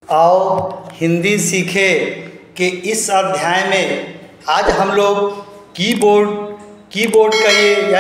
आओ हिंदी सीखे के इस अध्याय में आज हम लोग कीबोर्ड कहिए या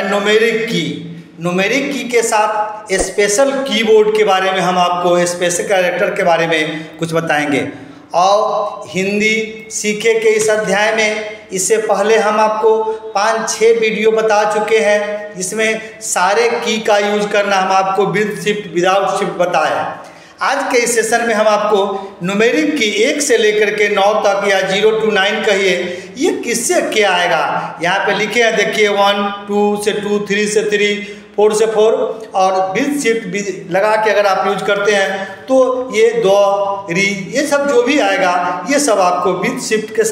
न्यूमेरिक की के साथ स्पेशल कीबोर्ड के बारे में हम आपको स्पेशल कैरेक्टर के बारे में कुछ बताएंगे। और हिंदी सीखे के इस अध्याय में इससे पहले हम आपको 5-6 वीडियो बता चुके हैं जिसमें सारे की का यूज करना हम आपको विद शिफ्ट विदाउट शिफ्ट बताया। आज के इस सेशन में हम आपको न्यूमेरिक की 1 से लेकर के 9 तक या 0 to 9 कहिए ये किससे क्या आएगा। यहाँ पे लिखे हैं देखिए 1 2 से 2 3 से 3 4 से 4 और विद शिफ्ट लगा के अगर आप यूज करते हैं तो ये दो री ये सब जो भी आएगा ये सब आपको विद शिफ्ट के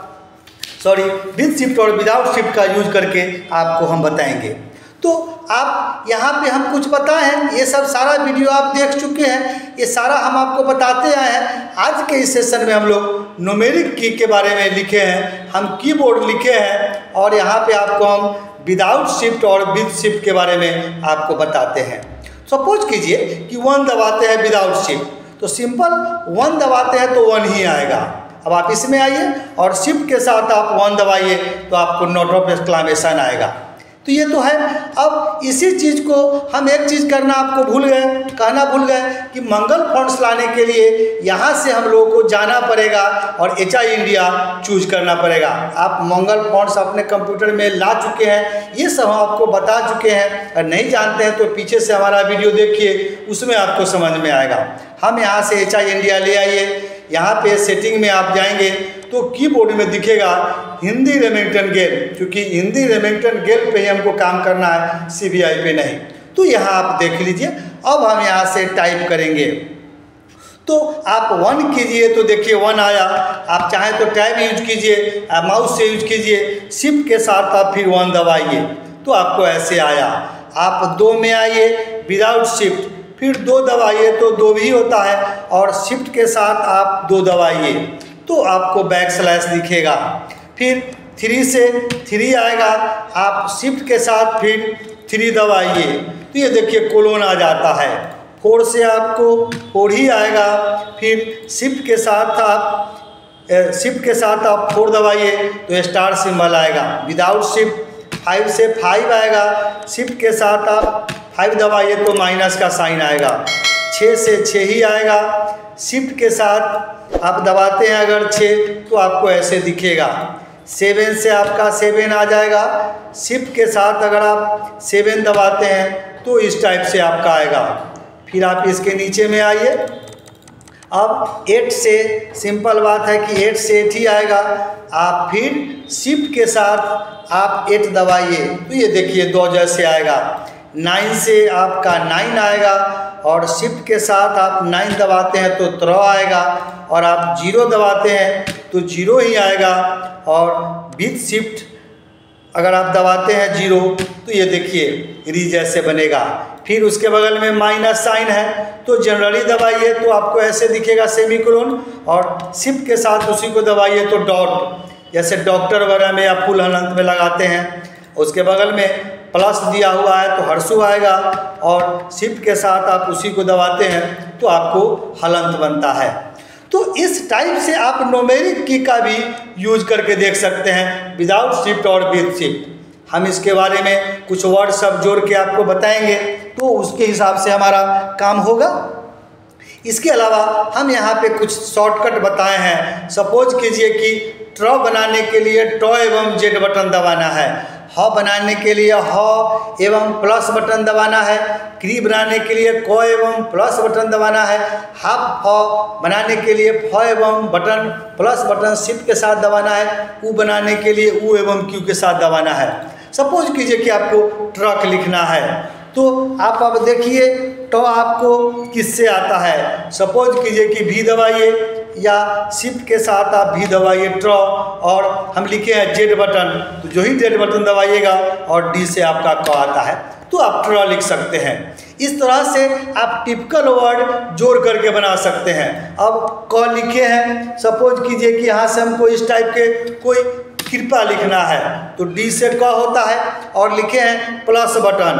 साथ विद शिफ्ट और विदाउट शिफ्ट का यूज करके आपको हम बताएंगे। तो आप यहाँ पे हम कुछ बताए हैं, ये सब सारा वीडियो आप देख चुके हैं, ये सारा हम आपको बताते आए हैं। आज के इस सेशन में हम लोग न्यूमेरिक की के बारे में लिखे हैं, हम कीबोर्ड लिखे हैं और यहाँ पे आपको हम विदाउट शिफ्ट और विद शिफ्ट के बारे में आपको बताते हैं। सपोज कीजिए कि 1 दबाते हैं विदाउट शिफ्ट तो सिंपल 1 दबाते हैं तो 1 ही आएगा। अब आप इसमें आइए और शिफ्ट के साथ आप 1 दबाइए तो आपको नोट ऑफ एक्सक्लेमेशन आएगा। तो ये तो है। अब इसी चीज़ को हम एक चीज़ कहना भूल गए कि मंगल फॉन्ट्स लाने के लिए यहाँ से हम लोगों को जाना पड़ेगा और HI इंडिया चूज करना पड़ेगा। आप मंगल फॉन्ट्स अपने कंप्यूटर में ला चुके हैं, ये सब हम आपको बता चुके हैं। अगर नहीं जानते हैं तो पीछे से हमारा वीडियो देखिए, उसमें आपको समझ में आएगा। हम यहाँ से HI इंडिया ले आइए, यहाँ पे सेटिंग में आप जाएंगे तो कीबोर्ड में दिखेगा हिंदी रेमिंगटन गेल, क्योंकि हिंदी रेमिंगटन गेल पे ही हमको काम करना है, CBI पे नहीं। तो यहाँ आप देख लीजिए। अब हम यहाँ से टाइप करेंगे तो आप 1 कीजिए तो देखिए 1 आया। आप चाहें तो टैब यूज कीजिए, माउस से यूज कीजिए, शिफ्ट के साथ आप फिर 1 दबाइए तो आपको ऐसे आया। आप 2 में आइए विदाउट शिफ्ट, फिर 2 दबाइए तो 2 भी होता है और शिफ्ट के साथ आप 2 दबाइए तो आपको बैकस्लैश दिखेगा। फिर 3 से 3 आएगा, आप शिफ्ट के साथ फिर 3 दबाइए तो ये देखिए कोलोन आ जाता है। 4 से आपको 4 ही आएगा, फिर शिफ्ट के साथ आप 4 दबाइए तो स्टार सिंबल आएगा। विदाउट शिफ्ट 5 से 5 आएगा, शिफ्ट के साथ आप 5 दबाइए तो माइनस का साइन आएगा। 6 से 6 ही आएगा, शिफ्ट के साथ आप दबाते हैं अगर 6 तो आपको ऐसे दिखेगा। 7 से आपका 7 आ जाएगा, शिफ्ट के साथ अगर आप 7 दबाते हैं तो इस टाइप से आपका आएगा। फिर आप इसके नीचे में आइए। अब 8 से सिंपल बात है कि 8 से 8 ही आएगा। आप फिर शिफ्ट के साथ आप 8 दबाइए तो ये देखिए 2 जैसे आएगा। 9 से आपका 9 आएगा और शिफ्ट के साथ आप 9 दबाते हैं तो 3 आएगा और आप 0 दबाते हैं तो 0 ही आएगा। और विद शिफ्ट अगर आप दबाते हैं 0 तो ये देखिए री जैसे बनेगा। फिर उसके बगल में माइनस साइन है तो जनरली दबाइए तो आपको ऐसे दिखेगा सेमीकोलन, और शिफ्ट के साथ उसी को दबाइए तो डॉट, जैसे डॉक्टर वगैरह में या फुल हलंत में लगाते हैं। उसके बगल में प्लस दिया हुआ है तो हर्षु आएगा और शिफ्ट के साथ आप उसी को दबाते हैं तो आपको हलंत बनता है। तो इस टाइप से आप न्यूमेरिक की का भी यूज करके देख सकते हैं विदाउट शिफ्ट और विद शिफ्ट। हम इसके बारे में कुछ वर्ड सब जोड़ के आपको बताएंगे तो उसके हिसाब से हमारा काम होगा। इसके अलावा हम यहाँ पे कुछ शॉर्टकट बताए हैं। सपोज कीजिए कि ट्र बनाने के लिए ट एवं जेड बटन दबाना है, ह बनाने के लिए ह एवं प्लस बटन दबाना है, क्री बनाने के लिए क एवं प्लस बटन दबाना है, हाफ फ बनाने के लिए फ एवं बटन प्लस बटन शिफ्ट के साथ दबाना है, उ बनाने के लिए उ एवं क्यू के साथ दबाना है। सपोज कीजिए कि आपको ट्रक लिखना है तो आप अब देखिए तो आपको किससे आता है। सपोज कीजिए कि भी दबाइए या शिफ्ट के साथ आप भी दबाइए ट्र, और हम लिखे हैं जेड बटन तो जो ही जेड बटन दबाइएगा और डी से आपका क आता है तो आप ट्र लिख सकते हैं। इस तरह से आप टिपिकल वर्ड जोड़ करके बना सकते हैं। अब क लिखे हैं, सपोज कीजिए कि यहाँ से हमको इस टाइप के कोई कृपा लिखना है तो डी से क होता है, और लिखे हैं प्लस बटन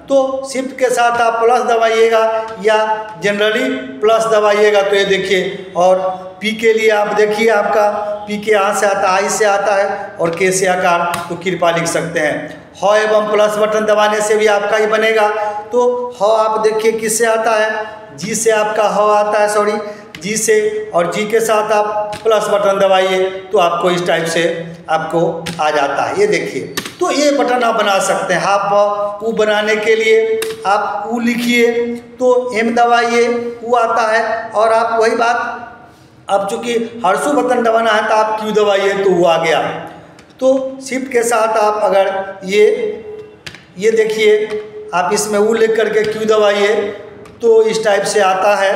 तो शिफ्ट के साथ आप प्लस दबाइएगा या जनरली प्लस दबाइएगा तो ये देखिए। और पी के लिए आप देखिए, आपका पी के यहाँ से आता है, आई से आता है, और के से आकार तो कृपा लिख सकते हैं। ह एवं प्लस बटन दबाने से भी आपका ही बनेगा। तो ह आप देखिए किससे आता है, जी से आपका ह आता है, सॉरी जी से, और जी के साथ आप प्लस बटन दबाइए तो आपको इस टाइप से आपको आ जाता है। ये देखिए, तो ये बटन आप बना सकते हैं। हाफ ऊ बनाने के लिए आप ऊ लिखिए तो एम दबाइए, ऊ आता है। और आप वही बात, अब चूँकि हर्षु बटन दबाना है तो आप क्यू दबाइए तो वो आ गया। तो शिफ्ट के साथ आप अगर ये देखिए, आप इसमें ऊ लिख करके क्यू दबाइए तो इस टाइप से आता है।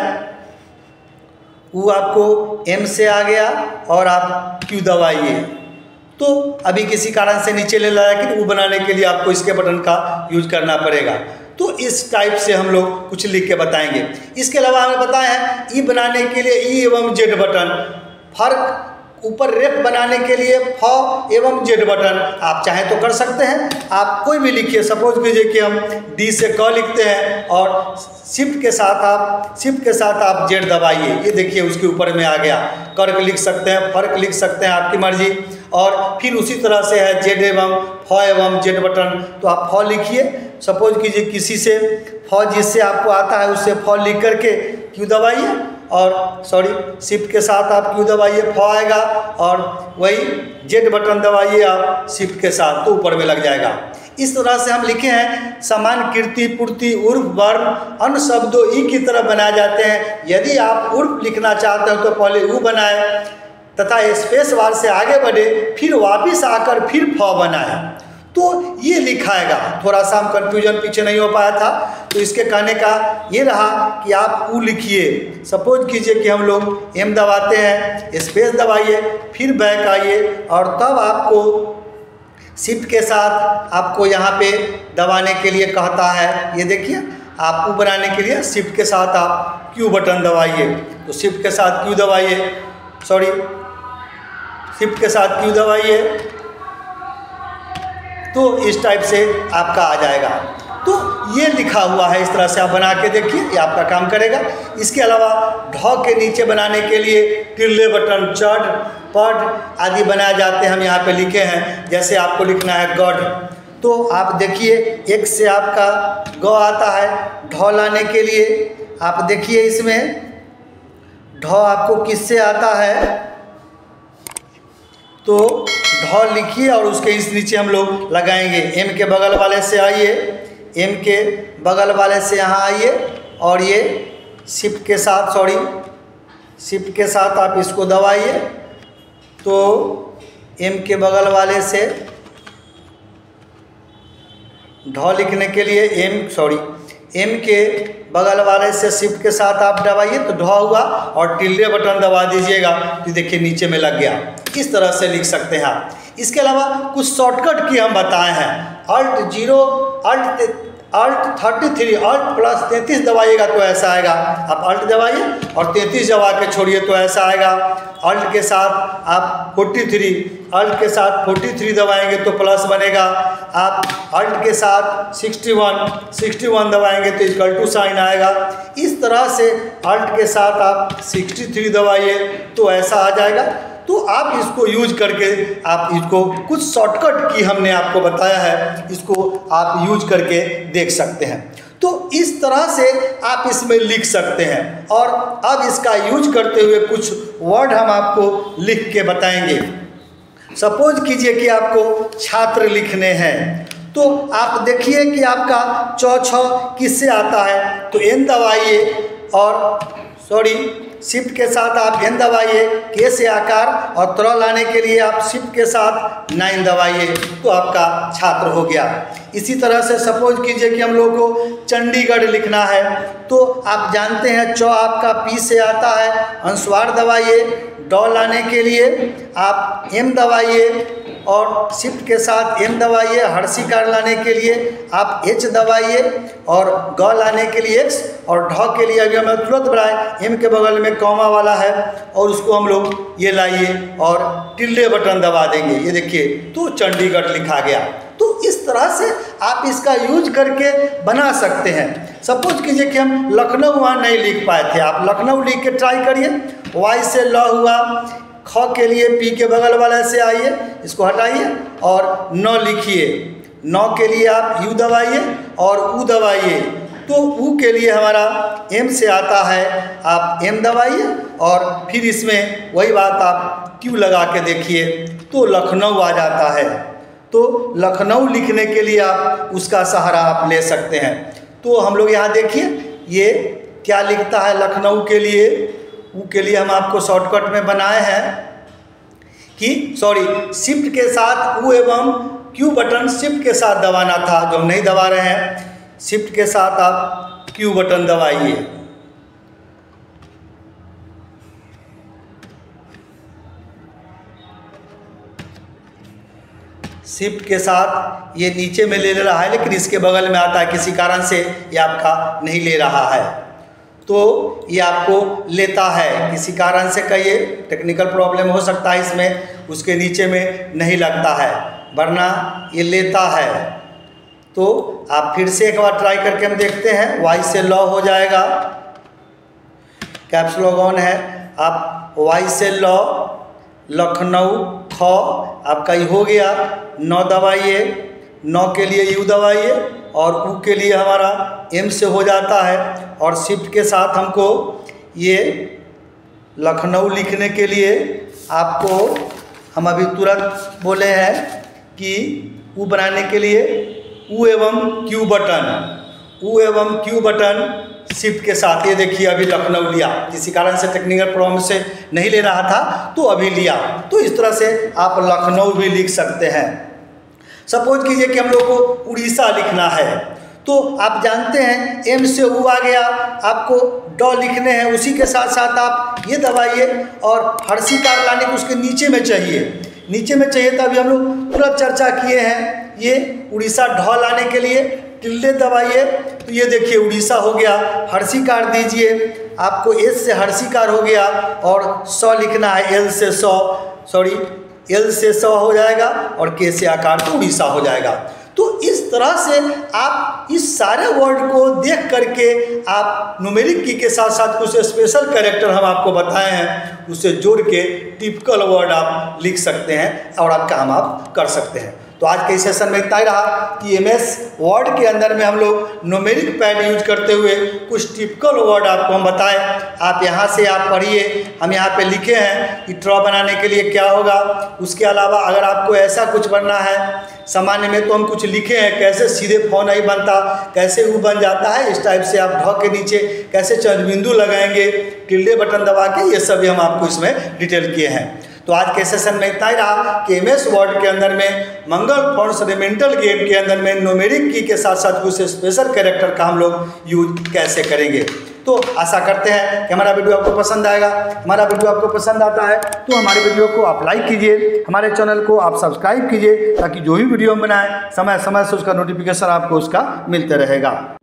ऊ आपको एम से आ गया और आप क्यू दबाइए तो अभी किसी कारण से नीचे ले लाया, लेकिन ऊ बनाने के लिए आपको इसके बटन का यूज करना पड़ेगा। तो इस टाइप से हम लोग कुछ लिख के बताएंगे। इसके अलावा हमें बताया है ई बनाने के लिए ई एवं जेड बटन, फर्क ऊपर रेप बनाने के लिए फ एवं जेड बटन आप चाहें तो कर सकते हैं। आप कोई भी लिखिए, सपोज कीजिए कि हम डी से क लिखते हैं और शिफ्ट के साथ आप जेड दबाइए, ये देखिए उसके ऊपर में आ गया। कर्क लिख सकते हैं, फर्क लिख सकते हैं, आपकी मर्जी। और फिर उसी तरह से है जेड एवं फ एवं जेड बटन, तो आप फ लिखिए। सपोज कीजिए किसी से फ जिससे आपको आता है उससे फ लिख करके क्यू दबाइए, और सॉरी शिफ्ट के साथ आप क्यू दबाइए, फ आएगा, और वही जेड बटन दबाइए आप शिफ्ट के साथ तो ऊपर में लग जाएगा। इस तरह से हम लिखे हैं। समान कीर्ति पूर्ति उर्फ वर्ण अन्य शब्दों ई की तरह बनाए जाते हैं। यदि आप उर्फ लिखना चाहते हो तो पहले ऊ बनाए तथा स्पेस बार से आगे बढ़े, फिर वापिस आकर फिर फ बनाए तो ये लिखाएगा। थोड़ा सा हम कन्फ्यूजन पीछे नहीं हो पाया था, तो इसके कहने का ये रहा कि आप ऊ लिखिए। सपोज कीजिए कि हम लोग एम दबाते हैं, स्पेस दबाइए, फिर बैक आइए, और तब आपको शिफ्ट के साथ आपको यहाँ पे दबाने के लिए कहता है। ये देखिए, आप ऊ बनाने के लिए शिफ्ट के साथ आप क्यू बटन दबाइए, तो शिफ्ट के साथ क्यू दबाइए, सॉरी शिफ्ट के साथ क्यू दबाइए तो इस टाइप से आपका आ जाएगा। तो ये लिखा हुआ है, इस तरह से आप बना के देखिए, ये आपका काम करेगा। इसके अलावा ढ के नीचे बनाने के लिए टिल्ले बटन, चढ़, पढ़ आदि बनाए जाते हैं। हम यहाँ पे लिखे हैं, जैसे आपको लिखना है गढ़, तो आप देखिए एक से आपका ग आता है। ढ लाने के लिए आप देखिए इसमें ढ आपको किससे आता है, तो ढ लिखिए और उसके इस नीचे हम लोग लगाएंगे। एम के बगल वाले से आइए, एम के बगल वाले से यहाँ आइए, और ये शिफ्ट के साथ, सॉरी शिफ्ट के साथ आप इसको दबाइए तो एम के बगल वाले से ढ लिखने के लिए एम के बगल वाले से शिफ्ट के साथ आप दबाइए तो ढ हुआ, और टिल्ले बटन दबा दीजिएगा तो देखिए नीचे में लग गया। इस तरह से लिख सकते हैं आप। इसके अलावा कुछ शॉर्टकट की हम बताए हैं। Alt 0, Alt 33, Alt प्लस 33 दबाइएगा तो ऐसा आएगा। आप Alt दबाइए और 33 दबा के छोड़िए तो ऐसा आएगा। Alt के साथ आप 43 दबाएंगे तो प्लस बनेगा। आप Alt के साथ 61 दबाएंगे तो इक्वल टू साइन आएगा। इस तरह से Alt के साथ आप 63 दबाइए तो ऐसा आ जाएगा। तो आप इसको यूज करके आप इसको कुछ शॉर्टकट की हमने आपको बताया है, इसको आप यूज करके देख सकते हैं। तो इस तरह से आप इसमें लिख सकते हैं। और अब इसका यूज करते हुए कुछ वर्ड हम आपको लिख के बताएंगे। सपोज कीजिए कि आपको छात्र लिखने हैं, तो आप देखिए कि आपका छ किससे आता है, तो एन दबाइए और शिफ्ट के साथ आप एन दबाइए, के से आकार, और त्र लाने के लिए आप शिफ्ट के साथ 9 दबाइए तो आपका छात्र हो गया। इसी तरह से सपोज कीजिए कि हम लोग को चंडीगढ़ लिखना है, तो आप जानते हैं च आपका पी से आता है, अनुस्वार दबाइए, ड लाने के लिए आप एम दबाइए और शिफ्ट के साथ एम दबाइए, हर्षिकार लाने के लिए आप एच दबाइए, और ग लाने के लिए एक्स, और ढ के लिए अभी हमें तुरंत बढ़ाए, एम के बगल में कॉमा वाला है और उसको हम लोग ये लाइए और टिल्ले बटन दबा देंगे। ये देखिए तो चंडीगढ़ लिखा गया। तो इस तरह से आप इसका यूज करके बना सकते हैं। सपोज कीजिए कि हम लखनऊ वहाँ नहीं लिख पाए थे, आप लखनऊ लिख के ट्राई करिए। वाई से ल हुआ, ख के लिए पी के बगल वाले से आइए, इसको हटाइए और न लिखिए। न के लिए आप यू दबाइए और ऊ दबाइए, तो ऊ के लिए हमारा एम से आता है, आप एम दबाइए और फिर इसमें वही बात आप क्यू लगा के देखिए तो लखनऊ आ जाता है। तो लखनऊ लिखने के लिए आप उसका सहारा आप ले सकते हैं। तो हम लोग यहाँ देखिए ये क्या लिखता है लखनऊ के लिए। ऊ के लिए हम आपको शॉर्टकट में बनाए हैं कि शिफ्ट के साथ ऊ एवं क्यू बटन शिफ्ट के साथ दबाना था, जो हम नहीं दबा रहे हैं। शिफ्ट के साथ आप क्यू बटन दबाइए। शिफ्ट के साथ ये नीचे में ले रहा है, लेकिन इसके बगल में आता है, किसी कारण से ये आपका नहीं ले रहा है। तो ये आपको लेता है, किसी कारण से का ये टेक्निकल प्रॉब्लम हो सकता है इसमें, उसके नीचे में नहीं लगता है, वरना ये लेता है। तो आप फिर से एक बार ट्राई करके हम देखते हैं। वाई से लॉ हो जाएगा, कैप्स लॉग ऑन है, आप वाई से लॉ लखनऊ ख आपका ये हो गया। नौ दबाइए, नौ के लिए यू दबाइए और ऊ के लिए हमारा एम से हो जाता है। और शिफ्ट के साथ हमको ये लखनऊ लिखने के लिए आपको हम अभी तुरंत बोले हैं कि ऊ बनाने के लिए ऊ एवं क्यू बटन, ऊ एवं क्यू बटन शिफ्ट के साथ, ये देखिए अभी लखनऊ लिया, किसी कारण से टेक्निकल प्रॉब्लम से नहीं ले रहा था तो अभी लिया। तो इस तरह से आप लखनऊ भी लिख सकते हैं। सपोज कीजिए कि हम लोग को उड़ीसा लिखना है, तो आप जानते हैं एम से ऊ आ गया, आपको ड लिखने हैं, उसी के साथ साथ आप ये दबाइए और हर्षिकार लाने को उसके नीचे में चाहिए, नीचे में चाहिए। तो अभी हम लोग तुरंत चर्चा किए हैं ये उड़ीसा ढ लाने के लिए टिल्डे दबाइए, तो ये देखिए उड़ीसा हो गया। हर्षिकार दीजिए, आपको एस से हर्षिकार हो गया और स लिखना है, एल से एल से स हो जाएगा और के से आकार तो उड़ीसा हो जाएगा। तो इस तरह से आप इस सारे वर्ड को देख करके आप न्यूमेरिक की के साथ साथ कुछ स्पेशल कैरेक्टर हम आपको बताए हैं, उसे जोड़ के टिपिकल वर्ड आप लिख सकते हैं और आप काम आप कर सकते हैं। तो आज के सेशन में इतना ही रहा कि एमएस वर्ड के अंदर में हम लोग न्यूमेरिक पैड यूज करते हुए कुछ टिपिकल वर्ड आपको हम बताएं। आप यहाँ से आप पढ़िए, हम यहाँ पे लिखे हैं कि ट्रॉ बनाने के लिए क्या होगा। उसके अलावा अगर आपको ऐसा कुछ बनना है सामान्य में, तो हम कुछ लिखे हैं कैसे सीधे फ नहीं बनता, कैसे ऊ बन जाता है, इस टाइप से आप ढ के नीचे कैसे चंद बिंदु लगाएंगे, टिल्डे बटन दबा के, ये सभी हम आपको इसमें डिटेल किए हैं। तो आज के सेशन में इतना ही रहा कि एमएस वर्ड के अंदर में मंगल फंडामेंटल गेम के अंदर में न्यूमेरिक की के साथ साथ कुछ स्पेशल कैरेक्टर का हम लोग यूज कैसे करेंगे। तो आशा करते हैं कि हमारा वीडियो आपको पसंद आएगा। हमारा वीडियो आपको पसंद आता है तो हमारे वीडियो को आप लाइक कीजिए, हमारे चैनल को आप सब्सक्राइब कीजिए, ताकि जो भी वीडियो हम बनाएं समय समय से उसका नोटिफिकेशन आपको उसका मिलते रहेगा।